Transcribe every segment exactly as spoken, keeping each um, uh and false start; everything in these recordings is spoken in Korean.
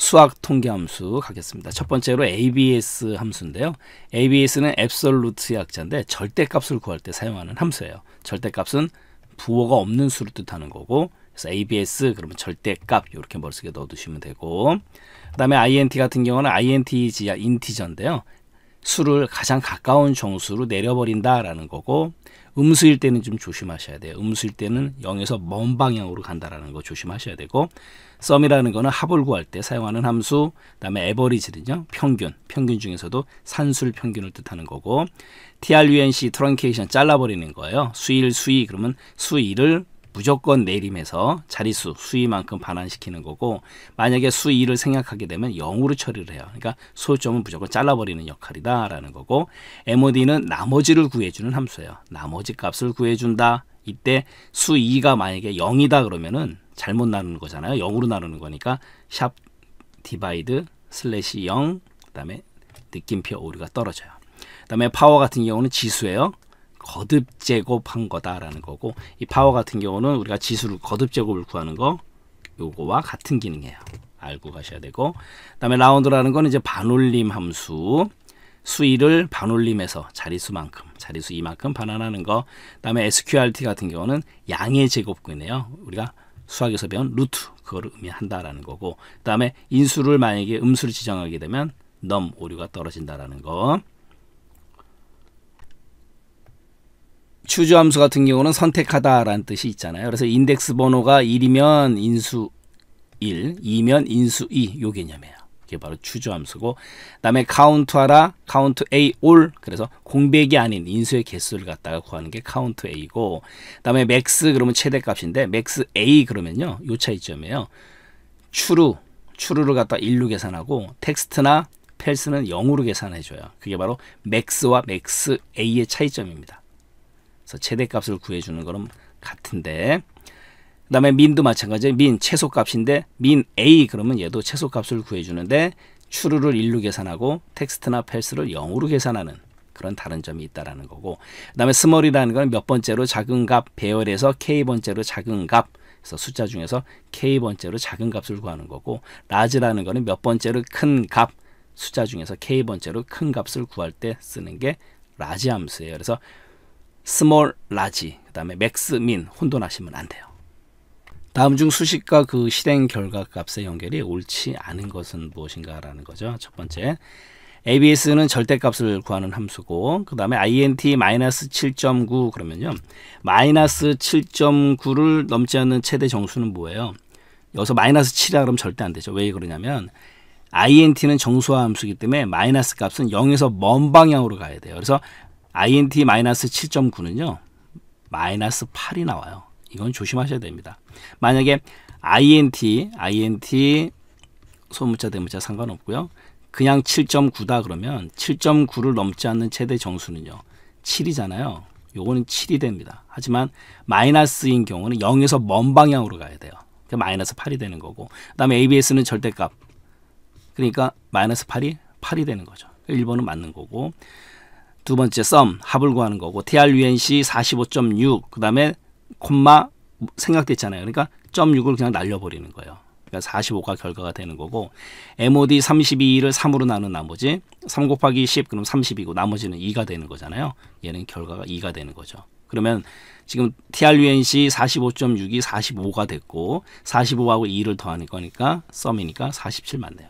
수학 통계 함수 가겠습니다. 첫 번째로 에이비에스 함수인데요. 에이비에스는 앱솔루트의 약자인데 절대값을 구할 때 사용하는 함수예요. 절대값은 부호가 없는 수를 뜻하는 거고, 그래서 에이비에스 그러면 절대값 이렇게 머릿속에 넣어두시면 되고, 그 다음에 아이엔티 같은 경우는 아이엔티지야 인티저인데요. 수를 가장 가까운 정수로 내려버린다라는 거고, 음수일 때는 좀 조심하셔야 돼요. 음수일 때는 영에서 먼 방향으로 간다라는 거 조심하셔야 되고, 썸이라는 거는 합을 구할 때 사용하는 함수, 그 다음에 에버리지는요 평균, 평균 중에서도 산술 평균을 뜻하는 거고, 트런케이션, 트렁케이션 잘라버리는 거예요. 수일, 수이 그러면 수일을 무조건 내림해서 자릿수, 수이만큼 반환시키는 거고, 만약에 수이를 생략하게 되면 영으로 처리를 해요. 그러니까 소점은 무조건 잘라버리는 역할이다 라는 거고, 엠오디는 나머지를 구해주는 함수예요. 나머지 값을 구해준다. 이때 수이가 만약에 영이다 그러면은 잘못 나누는 거잖아요. 영으로 나누는 거니까 샵 디바이드 슬래시 영, 그 다음에 느낌표 오류가 떨어져요. 그 다음에 파워 같은 경우는 지수예요. 거듭 제곱한 거다라는 거고, 이 파워 같은 경우는 우리가 지수를 거듭 제곱을 구하는 거 요거와 같은 기능이에요. 알고 가셔야 되고, 그 다음에 라운드라는 거는 이제 반올림 함수, 수위를 반올림해서 자릿수만큼, 자릿수 이만큼 반환하는 거. 그 다음에 에스큐알티 같은 경우는 양의 제곱근이에요. 우리가 수학에서 배운 루트, 그거를 의미한다라는 거고, 그 다음에 인수를 만약에 음수를 지정하게 되면 넘 오류가 떨어진다라는 거. 추주 함수 같은 경우는 선택하다라는 뜻이 있잖아요. 그래서 인덱스 번호가 일이면 인수 일, 이면 인수 이, 요 개념이에요. 이게 바로 추주 함수고, 그 다음에 카운트하라, 카운트 A 올, 그래서 공백이 아닌 인수의 개수를 갖다가 구하는 게 카운트 A고, 그 다음에 맥스 그러면 최대값인데 맥스 A 그러면요 요 차이점이에요. 추루, 추루를 갖다 일로 계산하고 텍스트나 펠스는 영으로 계산해줘요. 그게 바로 맥스와 맥스 A의 차이점입니다. 그래서 최대값을 구해주는 거는 같은데, 그 다음에 민도 마찬가지예요. 민 최소값인데 민 A 그러면 얘도 최소값을 구해주는데 추루를 일로 계산하고 텍스트나 펠스를 영으로 계산하는 그런 다른 점이 있다라는 거고, 그 다음에 스몰이라는 건 몇 번째로 작은 값 배열에서 K번째로 작은 값, 그래서 숫자 중에서 K번째로 작은 값을 구하는 거고, 라지라는 거는 몇 번째로 큰 값, 숫자 중에서 K번째로 큰 값을 구할 때 쓰는 게 라지 함수예요. 그래서 스몰, 라지, 그 다음에 맥스, 민 혼돈하시면 안 돼요. 다음 중 수식과 그 실행 결과 값의 연결이 옳지 않은 것은 무엇인가라는 거죠. 첫 번째, 에이비에스는 절대값을 구하는 함수고, 그 다음에 아이엔티 마이너스 칠 점 구 그러면요 마이너스 칠 점 구를 넘지 않는 최대 정수는 뭐예요? 여기서 마이너스 칠이라 그러면 절대 안 되죠. 왜 그러냐면 아이엔티는 정수화 함수이기 때문에 마이너스 값은 영에서 먼 방향으로 가야 돼요. 그래서 아이엔티 마이너스 칠 점 구는요 마이너스 팔이 나와요. 이건 조심하셔야 됩니다. 만약에 아이엔티, 아이엔티 소문자 대문자 상관없고요. 그냥 칠 점 구다 그러면 칠 점 구를 넘지 않는 최대 정수는요 칠이잖아요. 요거는 칠이 됩니다. 하지만 마이너스인 경우는 영에서 먼 방향으로 가야 돼요. 마이너스 팔이 되는 거고, 그 다음에 에이비에스는 절대값, 그러니까 마이너스 팔이 팔이 되는 거죠. 일 번은 맞는 거고, 두 번째 썸, 합을 구하는 거고, 트런케이션 사십오 점 육, 그 다음에 콤마 생략됐잖아요. 그러니까 점 육을 그냥 날려버리는 거예요. 그러니까 사십오가 결과가 되는 거고, 엠오디 삼십이를 삼으로 나눈 나머지 삼 곱하기 십 그럼 삼십이고 나머지는 이가 되는 거잖아요. 얘는 결과가 이가 되는 거죠. 그러면 지금 트런케이션 사십오 점 육이 사십오가 됐고 사십오하고 이를 더하는 거니까 썸이니까 사십칠 맞네요.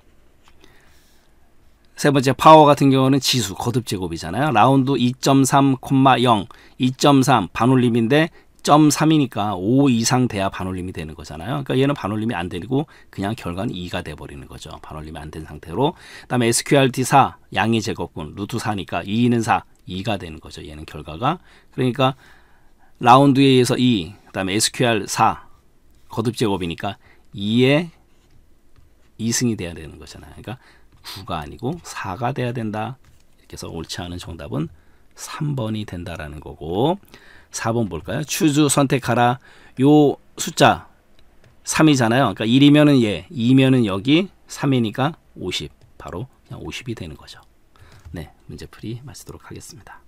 세 번째 파워 같은 경우는 지수, 거듭 제곱이잖아요. 라운드 이 점 삼, 영, 이 점 삼 반올림인데 영 점 삼이니까 오 이상 돼야 반올림이 되는 거잖아요. 그러니까 얘는 반올림이 안 되고 그냥 결과는 이가 돼버리는 거죠. 반올림이 안 된 상태로. 그 다음에 에스큐알티 사, 양의 제곱분, 루트 사니까 이는 사, 이가 되는 거죠. 얘는 결과가. 그러니까 라운드에 의해서 이, 그 다음에 에스큐알 사, 거듭 제곱이니까 이에 이승이 돼야 되는 거잖아요. 그러니까 구가 아니고 사가 돼야 된다. 이렇게 해서 옳지 않은 정답은 삼 번이 된다라는 거고, 사 번 볼까요? 추주 선택하라. 요 숫자 삼이잖아요. 그러니까 일이면은 얘, 이면은 여기, 삼이니까 오십. 바로 그냥 오십이 되는 거죠. 네, 문제풀이 마치도록 하겠습니다.